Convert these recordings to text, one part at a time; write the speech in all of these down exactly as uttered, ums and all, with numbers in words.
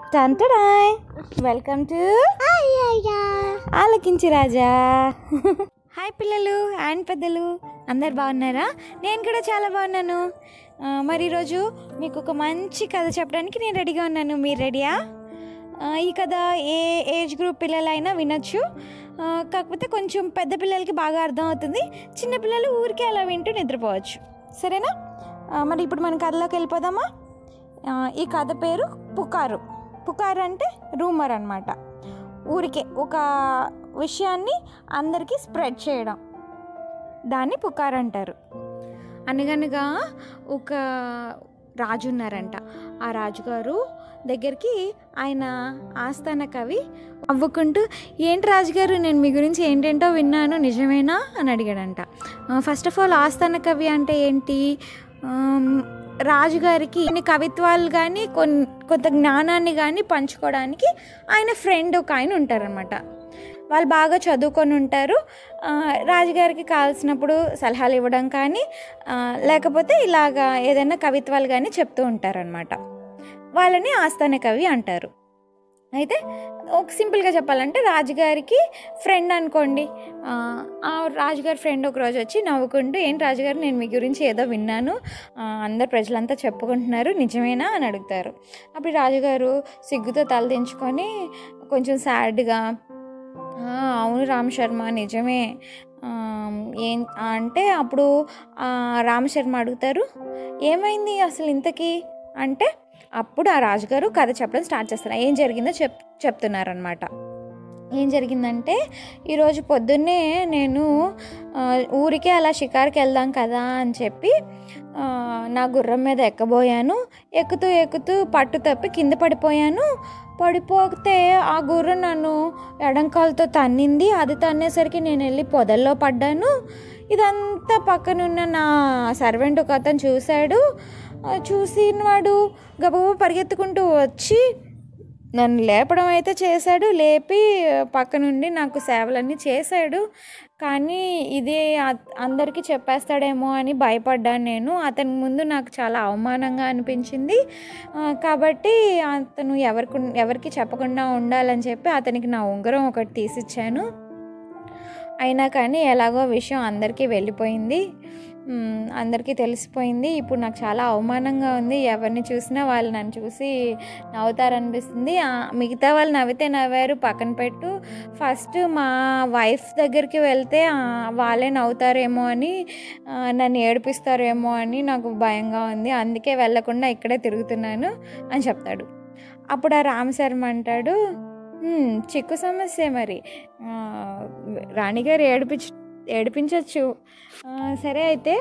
టంటడాయ్ welcome to ఆలకించి రాజా. Hi పిల్లలు and పెద్దలు, అందరు బాగున్నారా? నేను కూడా చాలా బాగున్నాను. మరి ఈరోజు మీకు ఒక మంచి కథ చెప్పడానికి నేను రెడీగా ఉన్నాను. మీరు రెడీయా? ఈ కథ ఏ ఏజ్ గ్రూప్ పిల్లలైనా వినొచ్చు. కాకపోతే కొంచెం పెద్ద పిల్లలకి బాగా అర్థం అవుతుంది. చిన్నపిల్లలు ఊరికే అలా వింటూ నిద్రపోవచ్చు. సరేనా? మరి ఇప్పుడు మన కథలోకి వెళ్ళిపోదామా? ఈ కథ పేరు పుకారు. పుకారు అంటే రూమర్ అన్నమాట. ఊరికే ఒక విషయాన్ని అందరికీ స్ప్రెడ్ చేయడం, దాన్ని పుకారు అంటారు. అనగనగా ఒక రాజు ఉన్నారంట. ఆ రాజుగారు దగ్గరికి ఆయన ఆస్థాన కవి నవ్వుకుంటూ, ఏంటి రాజుగారు, నేను మీ గురించి ఏంటేంటో విన్నాను, నిజమేనా అని అడిగాడంట. ఫస్ట్ ఆఫ్ ఆల్ ఆస్థాన కవి అంటే ఏంటి? రాజుగారికి కొన్ని కవిత్వాలు కానీ కొన్ కొంత జ్ఞానాన్ని కానీ పంచుకోవడానికి ఆయన ఫ్రెండ్ ఒక ఆయన ఉంటారనమాట. వాళ్ళు బాగా చదువుకొని ఉంటారు. రాజుగారికి కావాల్సినప్పుడు సలహాలు ఇవ్వడం కానీ లేకపోతే ఇలాగా ఏదైనా కవిత్వాలు కానీ చెప్తూ ఉంటారనమాట. వాళ్ళని ఆస్థాన కవి అంటారు. అయితే ఒక సింపుల్గా చెప్పాలంటే రాజుగారికి ఫ్రెండ్ అనుకోండి. ఆ రాజుగారి ఫ్రెండ్ ఒకరోజు వచ్చి నవ్వుకుంటూ, ఏంటి రాజుగారు, నేను మీ గురించి ఏదో విన్నాను, అందరు ప్రజలంతా చెప్పుకుంటున్నారు, నిజమేనా అని అడుగుతారు. అప్పుడు రాజుగారు సిగ్గుతో తలదించుకొని కొంచెం సాడ్గా, అవును రామశర్మ, నిజమే ఏం అంటే, అప్పుడు రామశర్మ అడుగుతారు, ఏమైంది అసలు ఇంతకీ అంటే, అప్పుడు ఆ రాజుగారు కథ చెప్పడం స్టార్ట్ చేస్తారు. ఏం జరిగిందో చెప్ చెప్తున్నారనమాట. ఏం జరిగిందంటే, ఈరోజు పొద్దున్నే నేను ఊరికే అలా షికారుకి వెళ్దాం కదా అని చెప్పి నా గుర్రం మీద ఎక్కబోయాను. ఎక్కుతూ ఎక్కుతూ పట్టు తప్పి కింద పడిపోయాను. పడిపోతే ఆ గుర్రం నన్ను ఎడంకాలతో తన్నింది. అది తన్నేసరికి నేను వెళ్ళి పొదల్లో పడ్డాను. ఇదంతా పక్కనున్న నా సర్వెంట్ ఒక అతను చూశాడు. చూసినవాడు గబగబా పరిగెత్తుకుంటూ వచ్చి నన్ను లేపడం అయితే చేశాడు. లేపి పక్క నుండి నాకు సేవలన్నీ చేశాడు. కానీ ఇదే అందరికీ చెప్పేస్తాడేమో అని భయపడ్డాను నేను. అతని ముందు నాకు చాలా అవమానంగా అనిపించింది. కాబట్టి అతను ఎవరికి ఎవరికి చెప్పకుండా ఉండాలని చెప్పి అతనికి నా ఉంగరం ఒకటి తీసిచ్చాను. అయినా కానీ ఎలాగో విషయం అందరికీ వెళ్ళిపోయింది, అందరికీ తెలిసిపోయింది. ఇప్పుడు నాకు చాలా అవమానంగా ఉంది. ఎవరిని చూసినా వాళ్ళు నన్ను చూసి నవ్వుతారనిపిస్తుంది. మిగతా వాళ్ళు నవ్వితే నవ్వారు, పక్కన పెట్టు. ఫస్ట్ మా వైఫ్ దగ్గరికి వెళ్తే వాళ్ళే నవ్వుతారేమో అని, నన్ను ఏడిపిస్తారేమో అని నాకు భయంగా ఉంది. అందుకే వెళ్ళకుండా ఇక్కడే తిరుగుతున్నాను అని చెప్తాడు. అప్పుడు ఆ రామశర్మ అంటాడు, చిక్కు సమస్య, మరి రాణిగారు ఏడిపించ ఏడిపించవచ్చు సరే, అయితే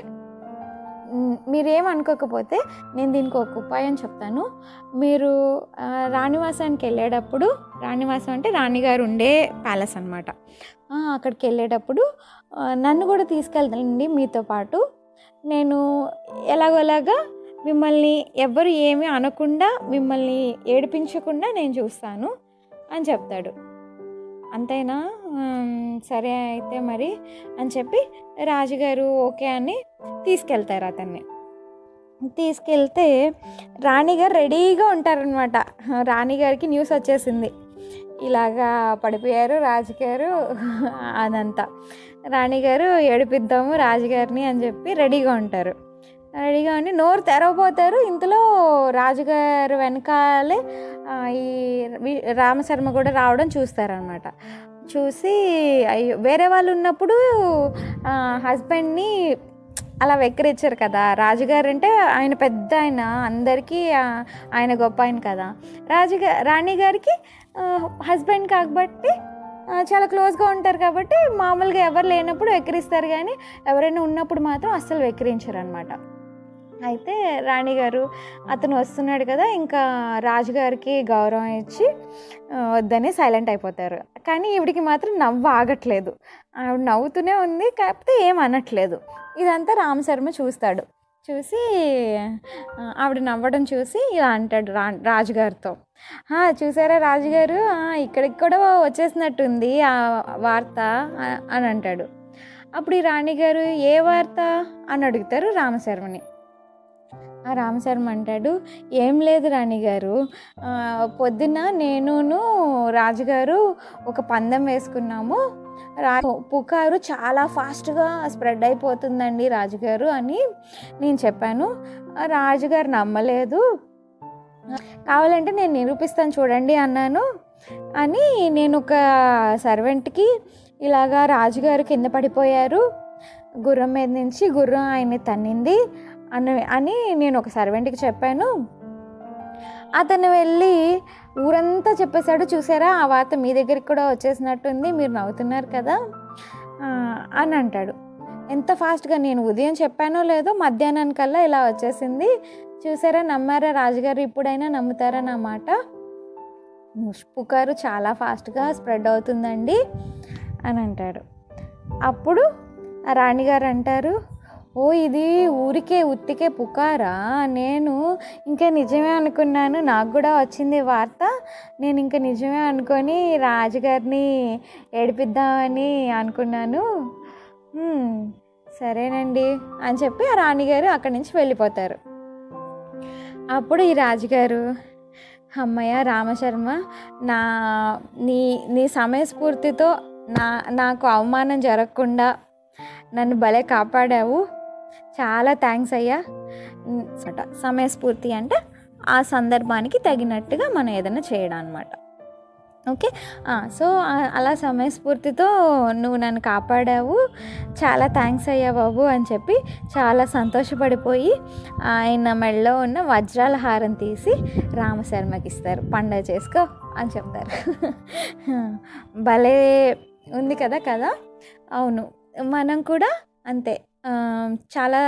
మీరేమనుకోకపోతే నేను దీనికి ఒక ఉపాయం చెప్తాను. మీరు రాణివాసానికి వెళ్ళేటప్పుడు, రాణివాసం అంటే రాణిగారు ఉండే ప్యాలెస్ అనమాట, అక్కడికి వెళ్ళేటప్పుడు నన్ను కూడా తీసుకెళ్తానండి మీతో పాటు. నేను ఎలాగోలాగా మిమ్మల్ని ఎవ్వరు ఏమీ అనకుండా, మిమ్మల్ని ఏడిపించకుండా నేను చూస్తాను అని చెప్తాడు. అంతేనా? సరే అయితే మరి అని చెప్పి రాజుగారు ఓకే అని తీసుకెళ్తారు అతన్ని. తీసుకెళ్తే రాణిగారు రెడీగా ఉంటారనమాట. రాణిగారికి న్యూస్ వచ్చేసింది, ఇలాగా పడిపోయారు రాజుగారు అదంతా. రాణిగారు ఏడిపిద్దాము రాజుగారిని అని చెప్పి రెడీగా ఉంటారు. రెడీగా ఉండి నోరు తెరవబోతారు. ఇంతలో రాజుగారు వెనకాలే ఈ రామశర్మ కూడా రావడం చూస్తారనమాట. చూసి అయ్యో, వేరే వాళ్ళు ఉన్నప్పుడు హస్బెండ్ని అలా వెక్కిరించారు కదా. రాజుగారు అంటే ఆయన పెద్ద ఆయన, అందరికీ ఆయన గొప్ప ఆయన కదా. రాజుగా రాణి గారికి హస్బెండ్ కాబట్టి చాలా క్లోజ్గా ఉంటారు కాబట్టి మామూలుగా ఎవరు లేనప్పుడు వెక్కిరిస్తారు, కానీ ఎవరైనా ఉన్నప్పుడు మాత్రం అస్సలు వెక్కిరించరు అనమాట. అయితే రాణిగారు అతను వస్తున్నాడు కదా, ఇంకా రాజుగారికి గౌరవం ఇచ్చి వద్దని సైలెంట్ అయిపోతారు. కానీ ఈవిడికి మాత్రం నవ్వు ఆగట్లేదు. ఆవిడ నవ్వుతూనే ఉంది, కాకపోతే ఏం అనట్లేదు. ఇదంతా రామశర్మ చూస్తాడు. చూసి ఆవిడ నవ్వడం చూసి ఇలా అంటాడు రా రాజుగారితో, చూసారా రాజుగారు, ఇక్కడికి కూడా వచ్చేసినట్టుంది ఆ వార్త అని అంటాడు. అప్పుడు ఈ రాణిగారు ఏ వార్త అని అడుగుతారు రామశర్మని. ఆ రామశర్మ అంటాడు, ఏం లేదు రాణిగారు, పొద్దున్న నేనును రాజుగారు ఒక పందెం వేసుకున్నాము, రా పుకారు చాలా ఫాస్ట్గా స్ప్రెడ్ అయిపోతుందండి రాజుగారు అని నేను చెప్పాను. రాజుగారు నమ్మలేదు. కావాలంటే నేను నిరూపిస్తాను చూడండి అన్నాను అని నేను ఒక సర్వెంట్కి ఇలాగా రాజుగారు కింద పడిపోయారు, గుర్రం మీద నుంచి గుర్రం ఆయన్ని తన్నింది అని అని నేను ఒక సర్వెంట్కి చెప్పాను. అతను వెళ్ళి ఊరంతా చెప్పేశాడు, చూసారా ఆ వార్త మీ దగ్గరికి కూడా వచ్చేసినట్టుంది, మీరు నవ్వుతున్నారు కదా అని అంటాడు. ఎంత ఫాస్ట్గా, నేను ఉదయం చెప్పానో లేదో మధ్యాహ్నానికల్లా ఇలా వచ్చేసింది, చూసారా, నమ్మారా రాజుగారు, ఇప్పుడైనా నమ్ముతారా నా మాట, పుకారు చాలా ఫాస్ట్గా స్ప్రెడ్ అవుతుందండి అని అంటాడు. అప్పుడు రాణిగారు అంటారు, ఓ ఇది ఊరికే ఉత్తికే పుకారా, నేను ఇంకా నిజమే అనుకున్నాను, నాకు కూడా వచ్చింది వార్త, నేను ఇంకా నిజమే అనుకొని రాజుగారిని ఏడిపిద్దామని అనుకున్నాను, సరేనండి అని చెప్పి ఆ రాణిగారు అక్కడి నుంచి వెళ్ళిపోతారు. అప్పుడు ఈ రాజుగారు, అమ్మయ్య రామశర్మ, నా నీ నీ సమయస్ఫూర్తితో నా నాకు అవమానం జరగకుండా నన్ను భలే కాపాడావు, చాలా థ్యాంక్స్ అయ్యా. సమయస్ఫూర్తి అంటే ఆ సందర్భానికి తగినట్టుగా మనం ఏదైనా చేయడం అనమాట. ఓకే, సో అలా సమయస్ఫూర్తితో నువ్వు నన్ను కాపాడావు, చాలా థ్యాంక్స్ అయ్యా బాబు అని చెప్పి చాలా సంతోషపడిపోయి ఆయన మెడలో ఉన్న వజ్రాల హారం తీసి రామశర్మకి ఇస్తారు, పండగ చేసుకో అని చెప్తారు. భలే ఉంది కదా కదా. అవును, మనం కూడా అంతే, చాలా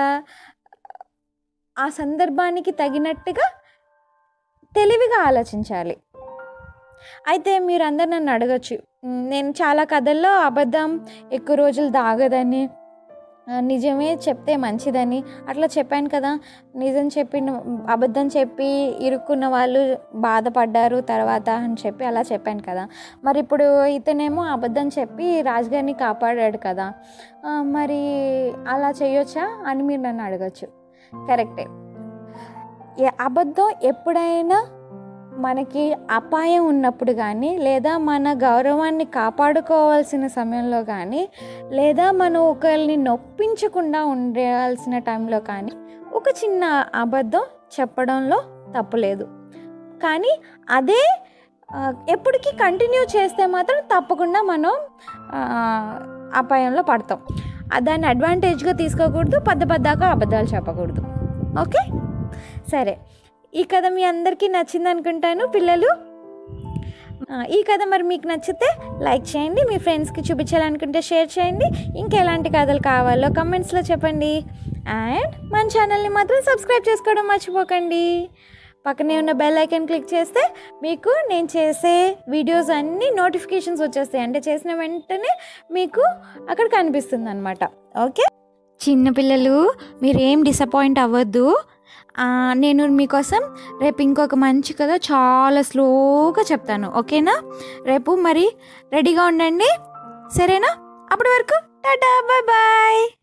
ఆ సందర్భానికి తగినట్టుగా తెలివిగా ఆలోచించాలి. అయితే మీరు అందరు నన్ను అడగచ్చు, నేను చాలా కథల్లో అబద్ధం ఎక్కువ రోజులు దాగదని, నిజమే చెప్తే మంచిదని అట్లా చెప్పాను కదా, నిజం చెప్పి అబద్ధం చెప్పి ఇరుక్కున్న వాళ్ళు బాధపడ్డారు తర్వాత అని చెప్పి అలా చెప్పాను కదా, మరి ఇప్పుడు ఇతనేమో అబద్ధం చెప్పి రాజుగారిని కాపాడాడు కదా, మరి అలా చేయొచ్చా అని మీరు నన్ను అడగచ్చు. కరెక్టే, అబద్ధం ఎప్పుడైనా మనకి అపాయం ఉన్నప్పుడు కానీ, లేదా మన గౌరవాన్ని కాపాడుకోవాల్సిన సమయంలో కానీ, లేదా మనం ఒకరిని నొప్పించకుండా ఉండాల్సిన టైంలో కానీ ఒక చిన్న అబద్ధం చెప్పడంలో తప్పులేదు. కానీ అదే ఎప్పటికీ కంటిన్యూ చేస్తే మాత్రం తప్పకుండా మనం అపాయంలో పడతాం. దాన్ని అడ్వాంటేజ్గా తీసుకోకూడదు, పద్ద పద్దాక అబద్ధాలు చెప్పకూడదు. ఓకే, సరే, ఈ కథ మీ అందరికీ నచ్చింది అనుకుంటాను పిల్లలు. ఈ కథ మరి మీకు నచ్చితే లైక్ చేయండి, మీ ఫ్రెండ్స్కి చూపించాలనుకుంటే షేర్ చేయండి, ఇంకా ఎలాంటి కథలు కావాలో కమెంట్స్లో చెప్పండి. అండ్ మన ఛానల్ని మాత్రం సబ్స్క్రైబ్ చేసుకోవడం మర్చిపోకండి. పక్కనే ఉన్న బెల్ ఐకాన్ క్లిక్ చేస్తే మీకు నేను చేసే వీడియోస్ అన్నీ నోటిఫికేషన్స్ వచ్చేస్తాయి, అంటే చేసిన వెంటనే మీకు అక్కడ కనిపిస్తుంది అనమాట. ఓకే, చిన్నపిల్లలు మీరేం డిసప్పాయింట్ అవ్వద్దు, నేను మీకోసం రేపు ఇంకొక మంచి కథ చాలా స్లోగా చెప్తాను. ఓకేనా, రేపు మరి రెడీగా ఉండండి, సరేనా? అప్పటి వరకు టాటా, బాయ్ బాయ్.